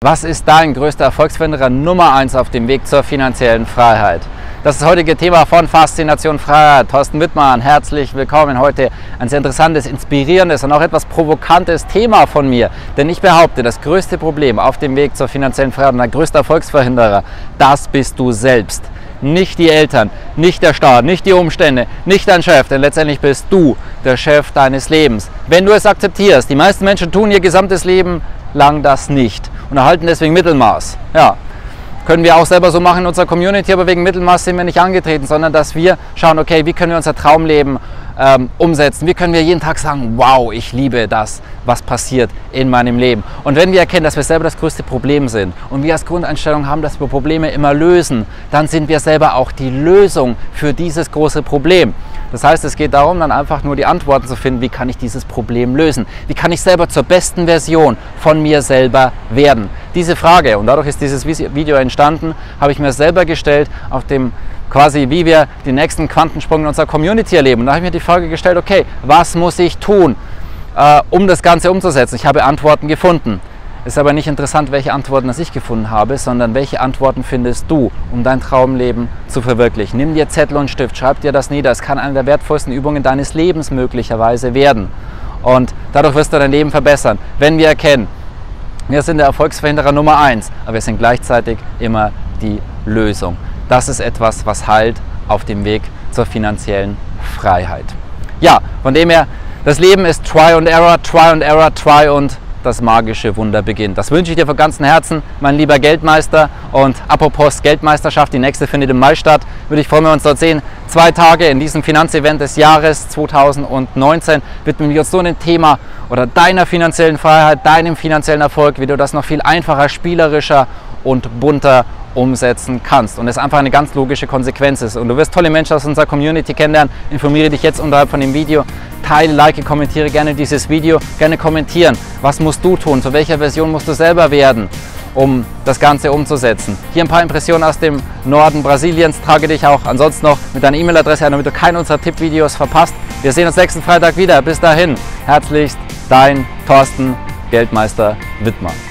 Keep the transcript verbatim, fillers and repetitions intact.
Was ist dein größter Erfolgsverhinderer Nummer eins auf dem Weg zur finanziellen Freiheit? Das ist das heutige Thema von Faszination Freiheit. Thorsten Wittmann, herzlich willkommen. Heute ein sehr interessantes, inspirierendes und auch etwas provokantes Thema von mir. Denn ich behaupte, das größte Problem auf dem Weg zur finanziellen Freiheit und der größte Erfolgsverhinderer, das bist du selbst. Nicht die Eltern, nicht der Staat, nicht die Umstände, nicht dein Chef, denn letztendlich bist du der Chef deines Lebens. Wenn du es akzeptierst, die meisten Menschen tun ihr gesamtes Leben lang das nicht und erhalten deswegen Mittelmaß. Ja, können wir auch selber so machen in unserer Community, aber wegen Mittelmaß sind wir nicht angetreten, sondern dass wir schauen, okay, wie können wir unser Traumleben ähm, umsetzen, wie können wir jeden Tag sagen, wow, ich liebe das, was passiert in meinem Leben. Und wenn wir erkennen, dass wir selber das größte Problem sind und wir als Grundeinstellung haben, dass wir Probleme immer lösen, dann sind wir selber auch die Lösung für dieses große Problem. Das heißt, es geht darum, dann einfach nur die Antworten zu finden, wie kann ich dieses Problem lösen? Wie kann ich selber zur besten Version von mir selber werden? Diese Frage, und dadurch ist dieses Video entstanden, habe ich mir selber gestellt, auf dem quasi, wie wir den nächsten Quantensprung in unserer Community erleben. Und da habe ich mir die Frage gestellt, okay, was muss ich tun, äh, um das Ganze umzusetzen? Ich habe Antworten gefunden. Es ist aber nicht interessant, welche Antworten das ich gefunden habe, sondern welche Antworten findest du, um dein Traumleben zu verwirklichen. Nimm dir Zettel und Stift, schreib dir das nieder. Es kann eine der wertvollsten Übungen deines Lebens möglicherweise werden. Und dadurch wirst du dein Leben verbessern. Wenn wir erkennen, wir sind der Erfolgsverhinderer Nummer eins, aber wir sind gleichzeitig immer die Lösung. Das ist etwas, was heilt auf dem Weg zur finanziellen Freiheit. Ja, von dem her, das Leben ist Try and Error, Try and Error, Try und das magische Wunder beginnt. Das wünsche ich dir von ganzem Herzen, mein lieber Geldmeister. Und apropos Geldmeisterschaft, die nächste findet im Mai statt. Würde ich freuen, wenn wir uns dort sehen. Zwei Tage in diesem Finanzevent des Jahres zweitausendneunzehn widmen wir uns so einem Thema oder deiner finanziellen Freiheit, deinem finanziellen Erfolg, wie du das noch viel einfacher, spielerischer und bunter umsetzen kannst und es einfach eine ganz logische Konsequenz ist. Und du wirst tolle Menschen aus unserer Community kennenlernen. Informiere dich jetzt unterhalb von dem Video. Teile, like, kommentiere gerne dieses Video. Gerne kommentieren. Was musst du tun? Zu welcher Version musst du selber werden, um das Ganze umzusetzen? Hier ein paar Impressionen aus dem Norden Brasiliens. Trage dich auch ansonsten noch mit deiner E-Mail-Adresse ein, damit du keinen unserer Tippvideos verpasst. Wir sehen uns nächsten Freitag wieder. Bis dahin. Herzlichst, dein Thorsten Geldmeister Wittmann.